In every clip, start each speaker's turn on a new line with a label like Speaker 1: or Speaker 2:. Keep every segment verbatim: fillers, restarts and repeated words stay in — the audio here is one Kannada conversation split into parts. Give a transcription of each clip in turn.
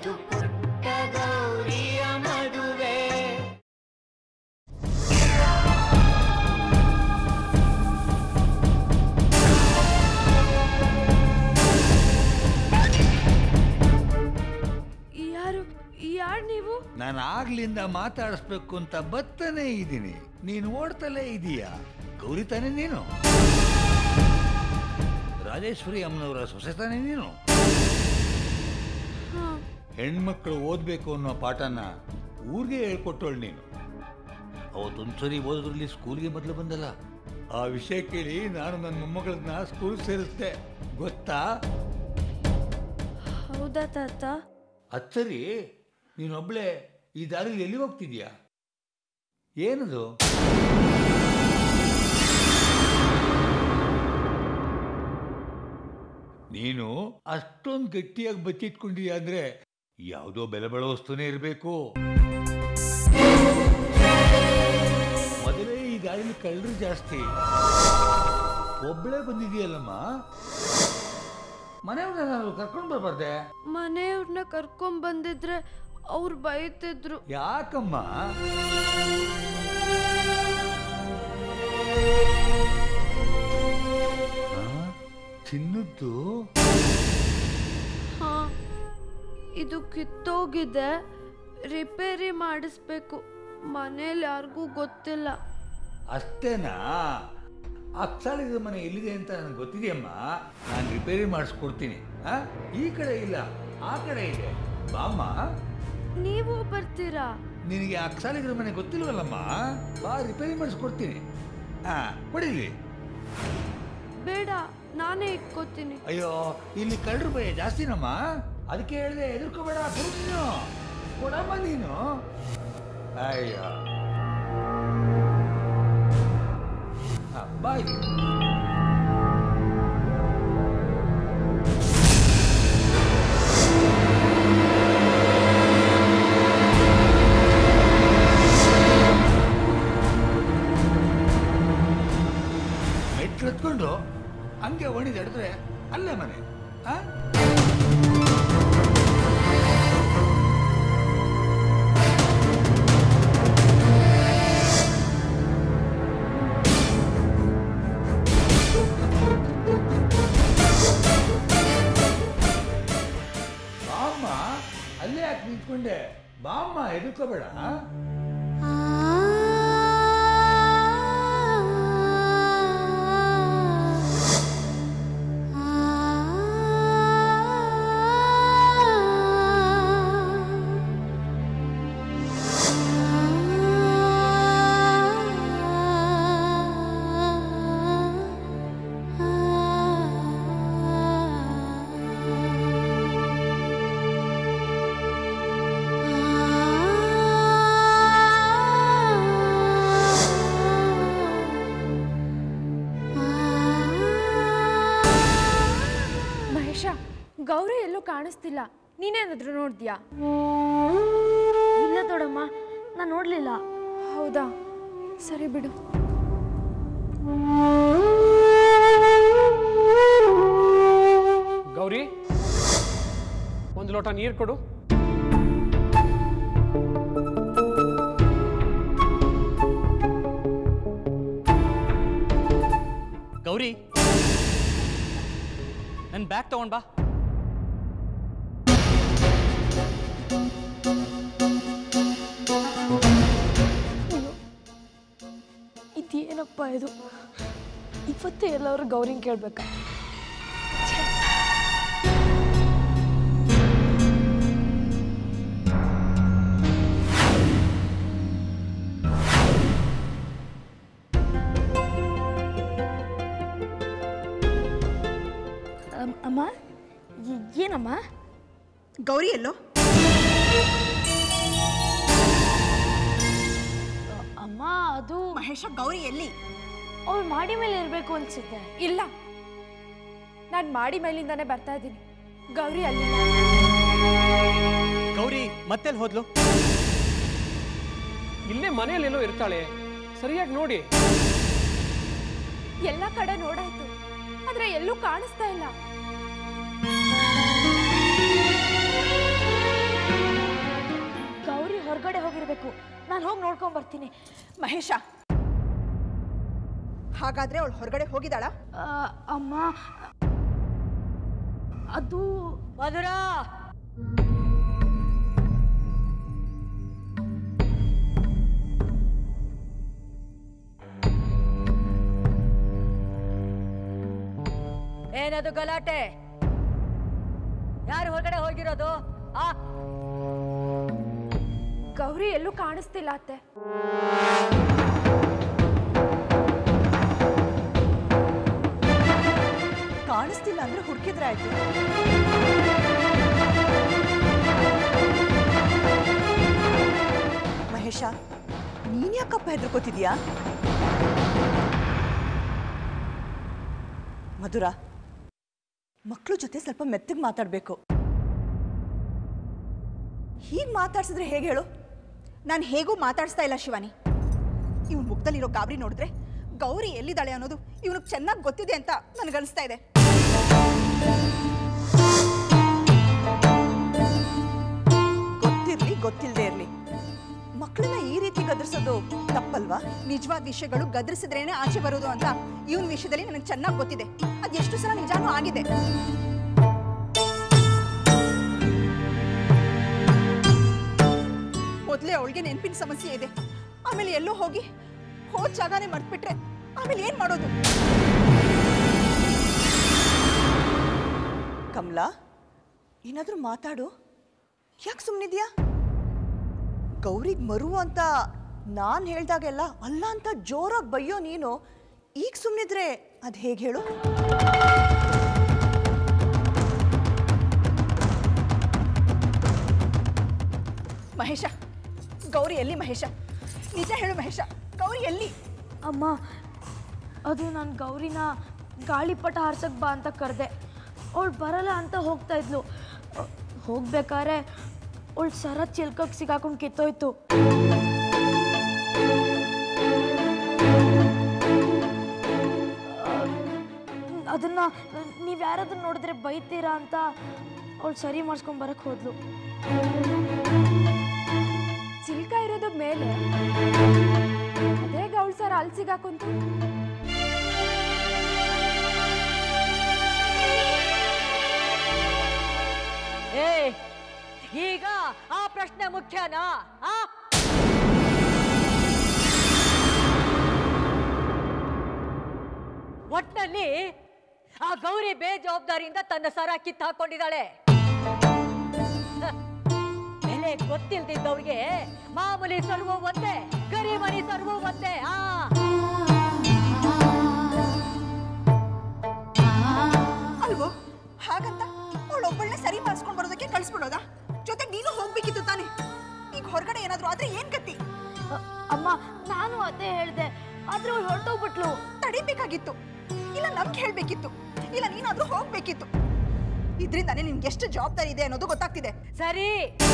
Speaker 1: ಇದು ಪುಟ್ಟ ಗೌರಿಯ ಮದುವೆ.
Speaker 2: ಯಾರು ಯಾರು ನೀವು?
Speaker 3: ನಾನು ಆಗ್ಲಿಂದ ಮಾತಾಡಿಸ್ಬೇಕು ಅಂತ ಬತ್ತನೇ ಇದ್ದೀನಿ. ನೀನು ಓಡ್ತಲೇ ಇದೀಯಾ? ಗೌರಿ ತಾನೇ ನೀನು? ರಾಜೇಶ್ವರಿ ಅಮ್ಮನವರ ಸೊಸೆ ತಾನೇ ನೀನು? ಹೆಣ್ಮಕ್ಳು ಓದ್ಬೇಕು ಅನ್ನೋ ಪಾಠನ ಊರಿಗೆ ಹೇಳ್ಕೊಟ್ಟೋಳು ನೀನು. ಅವತ್ತೊಂದ್ಸರಿ ಓದೋದ್ರಲ್ಲಿ ಸ್ಕೂಲ್ಗೆ ಮೊದಲು ಬಂದಲ್ಲ, ಆ ವಿಷಯ ಕೇಳಿ ನಾನು ನನ್ನ ಮೊಮ್ಮಗಳನ್ನ ಸ್ಕೂಲ್ ಸೇರಿಸ್ದೆ, ಗೊತ್ತಾ?
Speaker 2: ಹೌದಾ ತಾತ?
Speaker 3: ಅದ್ ಸರಿ, ನೀನೊಬ್ಳೆ ಈ ದಾರಿಲಿ ಎಲ್ಲಿ ಹೋಗ್ತಿದ್ಯಾ? ಏನದು? ನೀನು ಅಷ್ಟೊಂದು ಗಟ್ಟಿಯಾಗಿ ಬಚ್ಚಿಟ್ಕೊಂಡಿದ್ಯಾ ಅಂದ್ರೆ ಯಾವುದೋ ಬೆಲೆ ಬಾಳೋ ವಸ್ತುನೇ ಇರಬೇಕು. ಮೊದಲೇ ಈ ದಾರಿಲಿ ಕಳ್ಳರು ಜಾಸ್ತಿ. ಒಬ್ಳೆ ಬಂದಿದೆಯಲ್ಲಮ್ಮ, ಮನೆಯವ್ರನ್ನ ಕರ್ಕೊಂಡು ಬರ್ಬಾರ್ದೆ?
Speaker 2: ಮನೆಯವ್ರನ್ನ ಕರ್ಕೊಂಡ್ ಬಂದಿದ್ರೆ ಅವ್ರು ಬೈತಿದ್ರು.
Speaker 3: ಯಾಕಮ್ಮ? ಚಿನ್ನದ್ದು?
Speaker 2: ಹಾ, ಇದು ಕಿತ್ತೋಗಿದೆ, ರಿಪೇರಿ ಮಾಡಿಸ್ಬೇಕು. ಮನೇಲಿ ಯಾರಿಗೂ ಗೊತ್ತಿಲ್ಲ.
Speaker 3: ಅಷ್ಟೇನಾ? ಅಕ್ಸಾಳಿದ ಮನೆ ಎಲ್ಲಿದೆ ಅಂತ ನನಗೆ ಗೊತ್ತಿದೆಯಮ್ಮ. ನಾನು ರಿಪೇರಿ ಮಾಡಿಸ್ಕೊಡ್ತೀನಿ. ಈ ಕಡೆ ಇಲ್ಲ, ಆ ಕಡೆ ಇದೆ. ಬಾಮ್ಮ.
Speaker 2: ನೀವು ಬರ್ತೀರಾ?
Speaker 3: ನಿನಗೆ ಅಕ್ಸಾಳಿದ್ರ ಮನೆ ಗೊತ್ತಿಲ್ವಲ್ಲಮ್ಮ, ಬಾ, ರಿಪೇರಿ ಮಾಡಿಸ್ಕೊಡ್ತೀನಿ. ಹಾ, ಕೊಡಿಲಿ.
Speaker 2: ಬೇಡ, ನಾನೇ ಇಟ್ಕೋತೀನಿ.
Speaker 3: ಅಯ್ಯೋ, ಇಲ್ಲಿ ಕಳ್ಳರು ಭಯ ಜಾಸ್ತಿನಮ್ಮ, ಅದಕ್ಕೆ ಹೇಳಿದೆ, ಎದುರ್ಕೋಬೇಡ. ಕೊಡು ನೀನು, ಕೊಡಮ್ಮ ನೀನು. ಅಯ್ಯೋ, ಬಾಯ್. ಮೆಟ್ಲತ್ಕೊಂಡು ಹಂಗೆ ಒಣಿದಾಡಿದ್ರೆ ಅಲ್ಲೇ ಮನೆ. ಆ ಬಾಮ್ಮ, ಅಲ್ಲೇ ಯಾಕೆ ನಿಂತ್ಕೊಂಡೆ? ಬಾಮ್ಮ, ಎದುರ್ಕೋಬೇಡ.
Speaker 2: ಗೌರಿ ಎಲ್ಲೂ ಕಾಣಿಸ್ತಿಲ್ಲ. ನೀನೇನಾದ್ರೂ ನೋಡ್ದ್ಯಾ? ಇಲ್ಲ ದೊಡಮ್ಮ, ನಾನು ನೋಡ್ಲಿಲ್ಲ. ಹೌದಾ? ಸರಿ ಬಿಡು.
Speaker 4: ಗೌರಿ, ಒಂದು ಲೋಟ ನೀರು ಕೊಡು.
Speaker 5: ಗೌರಿ, ನನ್ನ ಬ್ಯಾಗ್ ತಗೊಂಡ್ ಬಾ.
Speaker 2: ಇದೇನಪ್ಪ ಇದು? ಇವತ್ತೇ ಎಲ್ಲರೂ ಗೌರಿನ ಕೇಳ್ಬೇಕಾ? ಅಮ್ಮ, ಏನಮ್ಮ?
Speaker 6: ಗೌರಿ ಎಲ್ಲೋ?
Speaker 2: ಅಮ್ಮ, ಅದು
Speaker 6: ಮಹೇಶ, ಗೌರಿ ಎಲ್ಲಿ?
Speaker 2: ಅವ್ರು ಮಾಡಿ ಮೇಲೆ ಇರಬೇಕು ಅನ್ಸುತ್ತೆ. ಇಲ್ಲ, ನಾನು ಮಾಡಿ ಮೇಲಿಂದಾನೆ ಬರ್ತಾ ಇದ್ದೀನಿ. ಗೌರಿ ಅಲ್ಲಿಲ್ಲ.
Speaker 5: ಗೌರಿ ಮತ್ತೆಲ್ಲಿ ಹೋದ್ಲು?
Speaker 4: ಇಲ್ಲೇ ಮನೆಯಲ್ಲೆಲ್ಲೋ ಇರ್ತಾಳೆ, ಸರಿಯಾಗಿ ನೋಡಿ.
Speaker 2: ಎಲ್ಲ ಕಡೆ ನೋಡಾಯ್ತು, ಆದ್ರೆ ಎಲ್ಲೂ ಕಾಣಿಸ್ತಾ ಇಲ್ಲ. ಮಾಡಬೇಕು. ನಾನು ಹೋಗಿ ನೋಡ್ಕೊಂಡ್ ಬರ್ತೀನಿ.
Speaker 6: ಮಹೇಶ, ಹಾಗಾದ್ರೆ ಅವಳು ಹೊರಗಡೆ ಹೋಗಿದ್ದಾಳ?
Speaker 2: ಅಮ್ಮ, ಅದು
Speaker 7: ಮಧುರಾ, ಏನದು ಗಲಾಟೆ? ಯಾರು ಹೊರಗಡೆ ಹೋಗಿರೋದು? ಆ
Speaker 2: ಗೌರಿ ಎಲ್ಲೂ ಕಾಣಿಸ್ತಿಲ್ಲ ಅತ್ತೆ.
Speaker 6: ಕಾಣಿಸ್ತಿಲ್ಲ ಅಂದ್ರೆ ಹುಡುಕಿದ್ರೆ ಆಯ್ತು. ಮಹೇಶ, ನೀನ್ ಯಾಕಪ್ಪ ಹೆದರ್ಕೋತಿದ್ಯಾ? ಮಧುರ, ಮಕ್ಕಳು ಜೊತೆ ಸ್ವಲ್ಪ ಮೆತ್ತಗೆ ಮಾತಾಡಬೇಕು. ಹೀಗೆ ಮಾತಾಡ್ಸಿದ್ರೆ ಹೇಗೆ ಹೇಳು? ನಾನು ಹೇಗೂ ಮಾತಾಡಿಸ್ತಾ ಇಲ್ಲ ಶಿವಾನಿ. ಇವನು ಮುಖದಲ್ಲಿರೋ ಗಾಬರಿ ನೋಡಿದ್ರೆ ಗೌರಿ ಎಲ್ಲಿದ್ದಾಳೆ ಅನ್ನೋದು ಇವನಿಗೆ ಚೆನ್ನಾಗಿ ಗೊತ್ತಿದೆ ಅಂತ ನನಗನ್ನಿಸ್ತಾ ಇದೆ. ಗೊತ್ತಿರಲಿ ಗೊತ್ತಿಲ್ಲದೆ ಇರಲಿ, ಮಕ್ಕಳನ್ನ ಈ ರೀತಿ ಗದರಿಸೋದು ತಪ್ಪಲ್ವಾ? ನಿಜವಾದ ವಿಷಯಗಳು ಗದರಿಸಿದ್ರೇನೆ ಆಚೆ ಬರೋದು ಅಂತ ಇವನ್ ವಿಷಯದಲ್ಲಿ ನನಗೆ ಚೆನ್ನಾಗಿ ಗೊತ್ತಿದೆ. ಅದು ಎಷ್ಟು ಸಲ ನಿಜಾನೂ ಆಗಿದೆ. ಮೊದಲೇ ಅವಳಿಗೆ ನೆನಪಿನ ಸಮಸ್ಯೆ ಇದೆ. ಆಮೇಲೆ ಎಲ್ಲೋ ಹೋಗಿ ಹೋದ ಜಾಗನೇ ಮರ್ತ್ಬಿಟ್ರೆ ಆಮೇಲೆ ಏನ್ ಮಾಡೋದು? ಕಮಲಾ, ಏನಾದ್ರೂ ಮಾತಾಡು. ಯಾಕೆ ಸುಮ್ಮನಿದ್ಯಾ? ಗೌರಿಗೆ ಮರು ಅಂತ ನಾನು ಹೇಳ್ದಾಗೆಲ್ಲ ಅಲ್ಲ ಅಂತ ಜೋರಾಗಿ ಬಯ್ಯೋ ನೀನು ಈಗ ಸುಮ್ಮನಿದ್ರೆ ಅದು ಹೇಗೆ ಹೇಳು? ಮಹೇಶ, ಗೌರಿ ಎಲ್ಲಿ? ಮಹೇಶ, ನಿಜ ಹೇಳು ಮಹೇಶ, ಗೌರಿ ಎಲ್ಲಿ?
Speaker 2: ಅಮ್ಮ, ಅದು ನಾನು ಗೌರಿನ ಗಾಳಿಪಟ ಹಾರ್ಸಕ್ ಬಾ ಅಂತ ಕರೆದೆ. ಅವಳು ಬರಲ್ಲ ಅಂತ ಹೋಗ್ತಾ ಇದ್ಲು. ಹೋಗ್ಬೇಕಾದ್ರೆ ಅವಳು ಸರ ಚಿಲ್ಕಕ್ಕೆ ಸಿಗಾಕೊಂಡು ಕಿತ್ತೋಯ್ತು. ಅದನ್ನ ನೀವು ಯಾರಾದ್ರೂ ನೋಡಿದ್ರೆ ಬೈತೀರಾ ಅಂತ ಅವಳು ಸರಿ ಮಾಡಿಸ್ಕೊಂಡ್ ಬರಕ್ ಹೋದ್ಲು. ಚಿಲ್ಕ ಇರೋದು ಮೇಲೆ, ಅದೇ ಅವಳು ಸರ ಅಲ್ಲಿ ಸಿಗಾಕೊಂತು.
Speaker 7: ಏ, ಈಗ ಆ ಪ್ರಶ್ನೆ ಮುಖ್ಯನಾ? ಆ ಒಟ್ಟಲ್ಲಿ ಆ ಗೌರಿ ಬೇಜವಾಬ್ದಾರಿಯಿಂದ ತನ್ನ ಸರ ಕಿತ್ತು ಹಾಕೊಂಡಿದ್ದಾಳೆ. ಬೆಲೆ ಗೊತ್ತಿಲ್ದಿದ್ದವ್ರಿಗೆ ಮಾಮೂಲಿ ಸರ್ವ ಒಂದೇ, ಗರಿಮನಿ ಸರ್ವ ಒಂದೇ. ಆ
Speaker 6: ಅಲ್ವೋ? ಹಾಗಂತ ಅವಳೊಬ್ಬಳನ್ನ ಸರಿ ಮಾಡಿಸ್ಕೊಂಡು ಬರೋದಕ್ಕೆ ಕಳಿಸ್ಬಿಡೋದಾ? ಜೊತೆಗೆ ನೀನು ಹೋಗ್ಬೇಕಿತ್ತು ತಾನೆ. ಈಗ ಹೊರಗಡೆ ಏನಾದ್ರು ಆದ್ರೆ ಏನ್ ಗತಿ?
Speaker 2: ಅಮ್ಮ, ನಾನು ಅದೇ ಹೇಳ್ದೆ, ಆದ್ರೆ ಅವಳು ಹೊರಟೋಗ್ಬಿಟ್ಲು.
Speaker 6: ತಡಿಬೇಕಾಗಿತ್ತು, ಇಲ್ಲ ನಮ್ಗೆ ಹೇಳ್ಬೇಕಿತ್ತು, ಇಲ್ಲ ನೀನಾದ್ರೂ ಹೋಗ್ಬೇಕಿತ್ತು. ಇದ್ರಿಂದಾನೇ ನಿಮ್ಗೆ ಎಷ್ಟು ಜವಾಬ್ದಾರಿ ಇದೆ ಅನ್ನೋದು ಗೊತ್ತಾಗ್ತಿದೆ.
Speaker 7: ಸರಿ,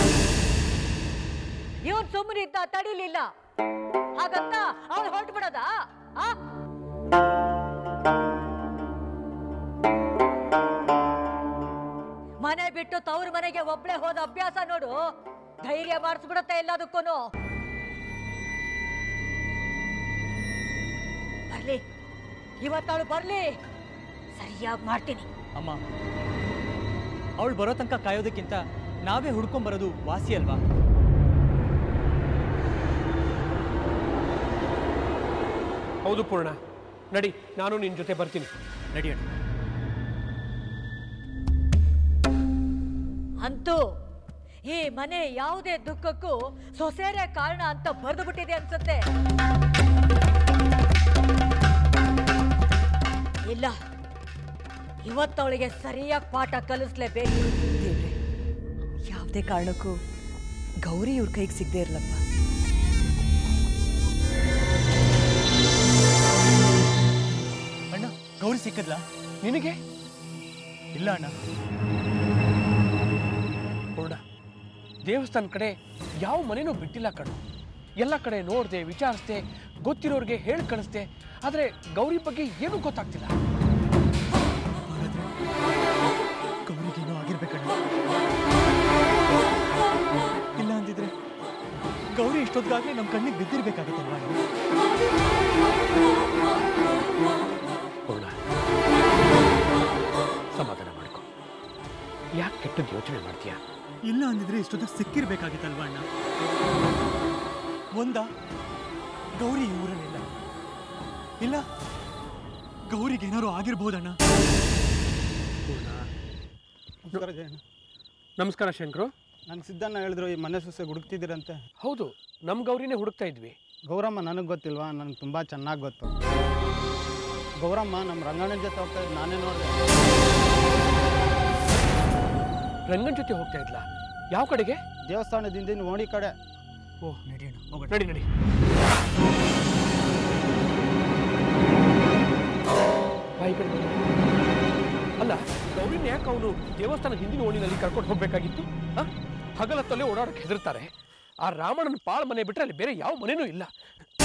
Speaker 7: ಇವನ್ ಸುಮ್ಮನಿದ್ದ, ತಡಿಲಿಲ್ಲ, ಹಾಗಂತ ಅವಳು ಹೊರಟು ಬಿಡೋದಾ? ಮನೆ ಬಿಟ್ಟು ತವ್ರ ಮನೆಗೆ ಒಬ್ಳೆ ಹೋದ ಅಭ್ಯಾಸ ನೋಡು, ಧೈರ್ಯ ಮಾಡಿಸ್ಬಿಡುತ್ತೆ ಎಲ್ಲದಕ್ಕೂ. ಬರ್ಲಿ, ಇವತ್ತವಳು ಬರ್ಲಿ, ಸರಿಯಾಗಿ ಮಾಡ್ತೀನಿ.
Speaker 5: ಅಮ್ಮ, ಅವಳು ಬರೋ ತನಕ ಕಾಯೋದಕ್ಕಿಂತ ನಾವೇ ಹುಡ್ಕೊಂಬರೋದು ವಾಸಿ ಅಲ್ವಾ?
Speaker 4: ಹೌದು ಪೂರ್ಣ, ನಡಿ, ನಾನು ನಿನ್ನ ಜೊತೆ ಬರ್ತೀನಿ.
Speaker 5: ನಡಿಯೋಣ.
Speaker 7: ಅಂತೂ ಈ ಮನೆ ಯಾವುದೇ ದುಃಖಕ್ಕೂ ಸೊಸೆರೇ ಕಾರಣ ಅಂತ ಬರೆದು ಬಿಟ್ಟಿದೆ ಅನ್ಸುತ್ತೆ. ಇಲ್ಲ, ಇವತ್ತವಳಿಗೆ ಸರಿಯಾಗಿ ಪಾಠ ಕಲಿಸ್ಲೇಬೇಕು.
Speaker 6: ದೇವ್ರೆ, ಯಾವುದೇ ಕಾರಣಕ್ಕೂ ಗೌರಿ ಇವ್ರ ಕೈಗೆ ಸಿಗದೆ ಇರ್ಲಪ್ಪ.
Speaker 5: ಅಣ್ಣ, ಗೌರಿ ಸಿಕ್ಕದ್ಲಾ
Speaker 4: ನಿನಗೆ?
Speaker 5: ಇಲ್ಲ ಅಣ್ಣ.
Speaker 4: ಪೂರ್ಣ, ದೇವಸ್ಥಾನ ಕಡೆ ಯಾವ ಮನೆನೂ ಬಿಟ್ಟಿಲ್ಲ ಕಣು. ಎಲ್ಲ ಕಡೆ ನೋಡ್ದೆ, ವಿಚಾರಿಸ್ದೆ, ಗೊತ್ತಿರೋರಿಗೆ ಹೇಳಿ ಕಳಿಸ್ದೆ, ಆದರೆ ಗೌರಿ ಬಗ್ಗೆ ಏನೂ ಗೊತ್ತಾಗ್ತಿಲ್ಲ.
Speaker 5: ಗೌರಿಗೇನೋ ಆಗಿರ್ಬೇಕಣ್ಣ. ಇಲ್ಲ ಅಂದಿದ್ರೆ ಗೌರಿ ಗೌರಿ ಇಷ್ಟೊತ್ತಿಗಾಗಲೇ ನಮ್ಮ ಕಣ್ಣಿಗೆ ಬಿದ್ದಿರ್ಬೇಕಾಗಿತ್ತಲ್ವಾ?
Speaker 4: ಪೂರ್ಣ, ಸಮಾಧಾನ ಮಾಡ್ಕೊ. ಯಾಕೆ ಕೆಟ್ಟದ್ದು ಯೋಚನೆ ಮಾಡ್ತೀಯಾ?
Speaker 5: ಇಲ್ಲ ಅಂದಿದ್ರೆ ಇಷ್ಟೊತ್ತಿಗೆ ಸಿಕ್ಕಿರ್ಬೇಕಾಗಿತ್ತಲ್ವಾ ಅಣ್ಣ? ಒಂದ ಗೌರಿ ಈ ಊರಲ್ಲಿಲ್ಲ, ಇಲ್ಲ ಗೌರಿಗೆ ಏನಾರು ಆಗಿರ್ಬೋದಣ್ಣ.
Speaker 4: ನಮಸ್ಕಾರ ಶಂಕರು.
Speaker 8: ನಂಗೆ ಸಿದ್ದಣ್ಣ ಹೇಳಿದ್ರು ಈ ಮನೆ ಸೊಸೆ ಹುಡುಕ್ತಿದ್ದೀರಂತೆ.
Speaker 4: ಹೌದು, ನಮ್ಮ ಗೌರಿನೇ ಹುಡುಕ್ತಾ ಇದ್ವಿ.
Speaker 8: ಗೌರಮ್ಮ ನನಗೆ ಗೊತ್ತಿಲ್ವಾ? ನನಗೆ ತುಂಬ ಚೆನ್ನಾಗಿ ಗೊತ್ತು. ಗೌರಮ್ಮ ನಮ್ಮ ರಂಗಣ್ಣನ ಜೊತೆ ಹೋಗ್ತಾ ಇದ್ದು ನಾನೇ ನೋಡಿದೆ.
Speaker 4: ರಂಗನ್ ಜೊತೆ ಹೋಗ್ತಾ ಇದ್ಲಾ? ಯಾವ ಕಡೆಗೆ?
Speaker 8: ದೇವಸ್ಥಾನದಿಂದ ಓಣಿ ಕಡೆ.
Speaker 4: ಓ,
Speaker 5: ನಡಿ ಅಣ್ಣ,
Speaker 4: ನಡಿ ನಡಿ. ಬಾಯಿ ಕಡೆ ಬನ್ನಿ. ಅಲ್ಲ, ಗೌರಿನ ಯಾಕೆ ಅವನು ದೇವಸ್ಥಾನ ಹಿಂದಿನ ಓಣಿನಲ್ಲಿ ಕರ್ಕೊಂಡು ಹೋಗ್ಬೇಕಾಗಿತ್ತು? ಹಗಲತ್ತಲ್ಲೇ ಓಡಾಡಕ್ಕೆ ಹೆದರ್ತಾರೆ. ಆ ರಾಮಣ್ಣನ ಪಾಳ ಮನೆ ಬಿಟ್ಟರೆ ಅಲ್ಲಿ ಬೇರೆ ಯಾವ ಮನೆನೂ ಇಲ್ಲ.